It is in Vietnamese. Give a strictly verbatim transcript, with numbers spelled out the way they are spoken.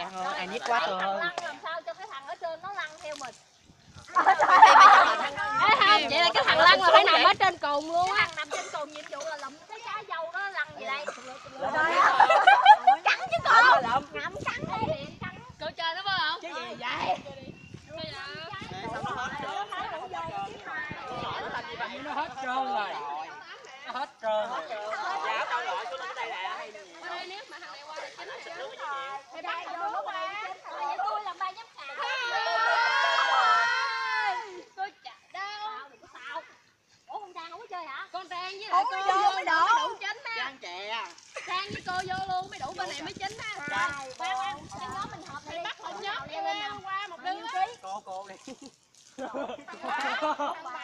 An ơi, An nhít quá trời ơi. Lăn làm sao cho cái thằng ở trên nó lăn theo mình. Không, vậy là cái thằng lăn là phải nằm ở trên cùng luôn á. Thằng nằm trên cùng nhiệm vụ là lụm cái trái dâu đó lăn gì đây. Cắn chứ con. Ngậm cắn đi. Cô chơi nó phải không? Chứ gì vậy? Nó hết trơn rồi. Nó hết trơn rồi. Dạ tao gọi xuống lên đây nè. Nếu mà thằng này qua thì chính rồi. Thì bắt vô nó qua. Vậy tôi làm ba giám khảo. Cô chả đâu. Sao? Ủa con Trang không có chơi hả? Con Trang với lại cô vô mới đủ đủ chính á. Trang chè. Trang với cô vô luôn mới đủ bên này mới chính á. Rồi, khoan khoan, cái nhóm mình họp này đi. Bắt một nhóm leo qua một đứa. Cô cô đi.